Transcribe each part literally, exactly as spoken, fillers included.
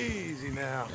Easy now.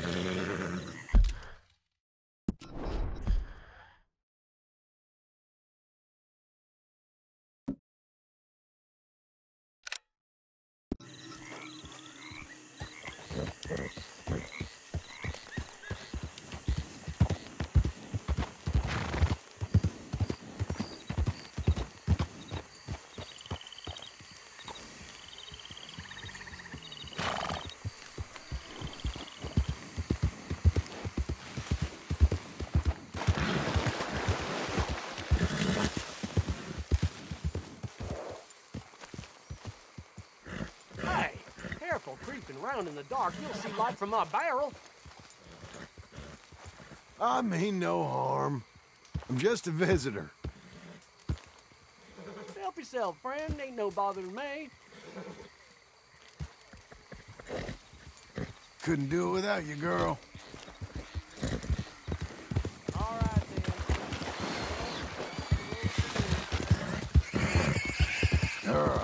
Creeping around in the dark, you'll see light from my barrel. I mean no harm. I'm just a visitor. Help yourself, friend. Ain't no bother to me. Couldn't do it without you, girl. All right, then. Girl.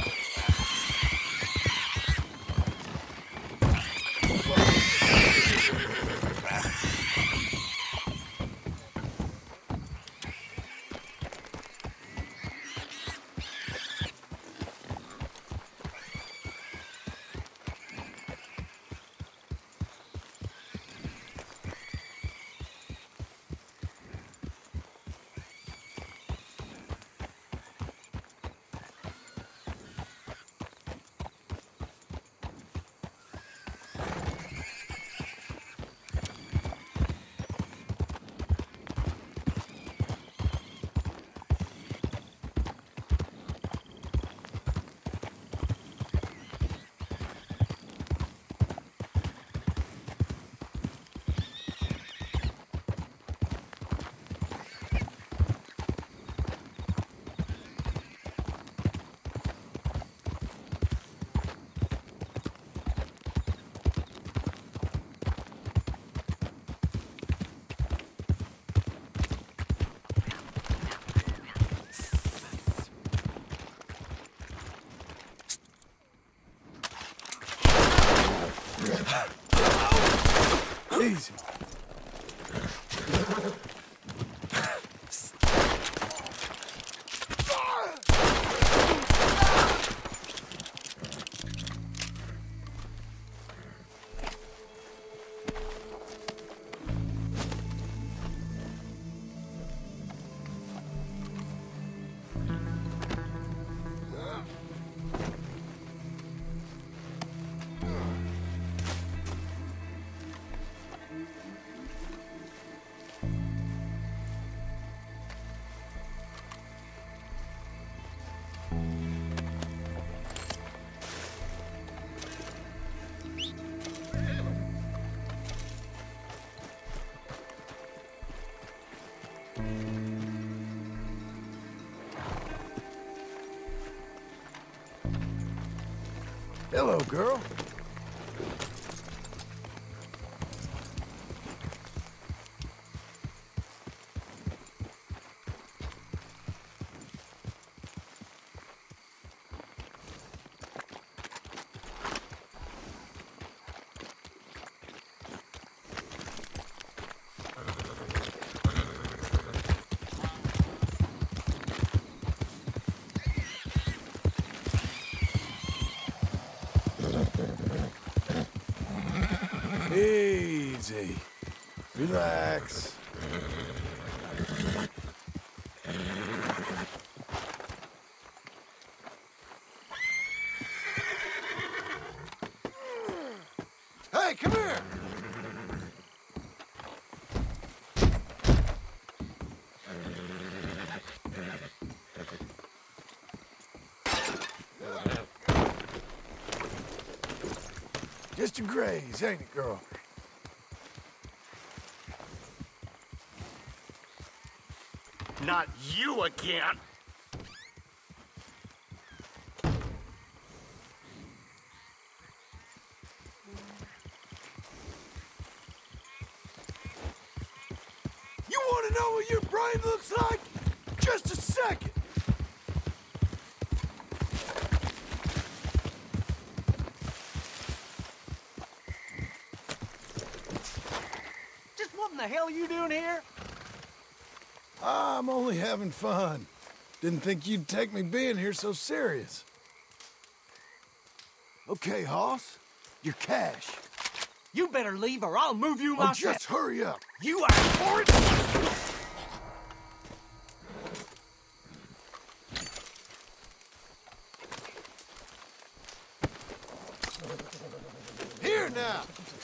Easy. Hello, girl. Easy. Relax. Hey, come here! Just a graze, ain't it, girl? Not you again! You want to know what your brain looks like? Just a second. What in the hell are you doing here? I'm only having fun. Didn't think you'd take me being here so serious. Okay, Hoss. Your cash. You better leave or I'll move you Oh, myself. just hurry up. You are for it. Here now.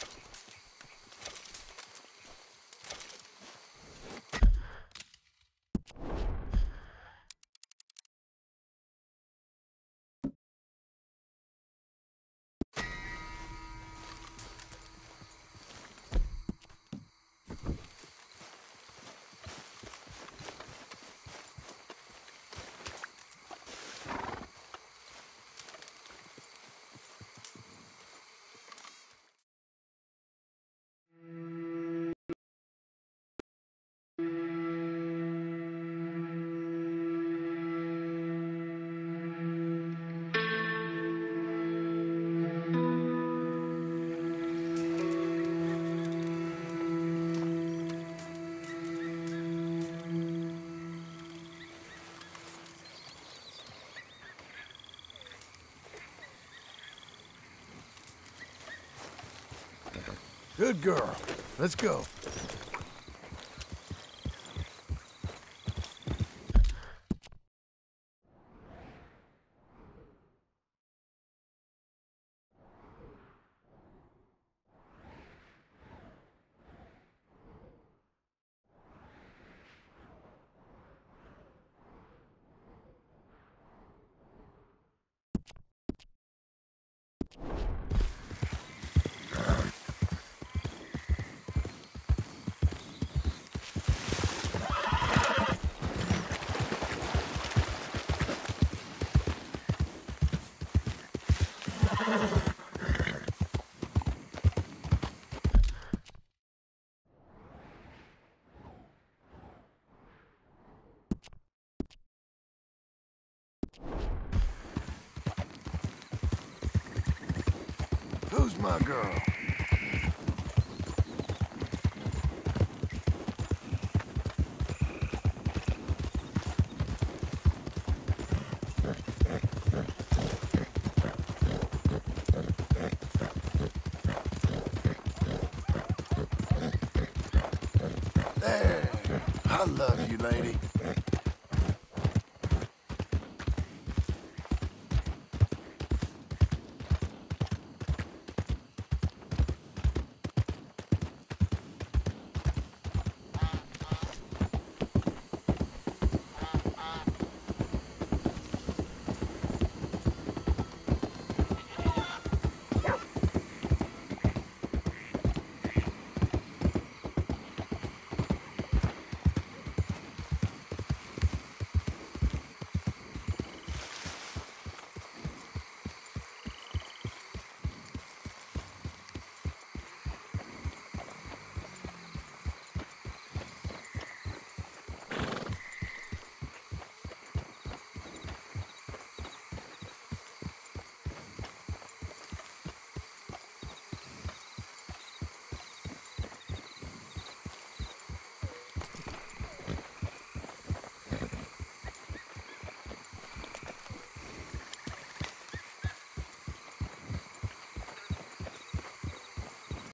Good girl. Let's go. Who's my girl? There. I love you, lady.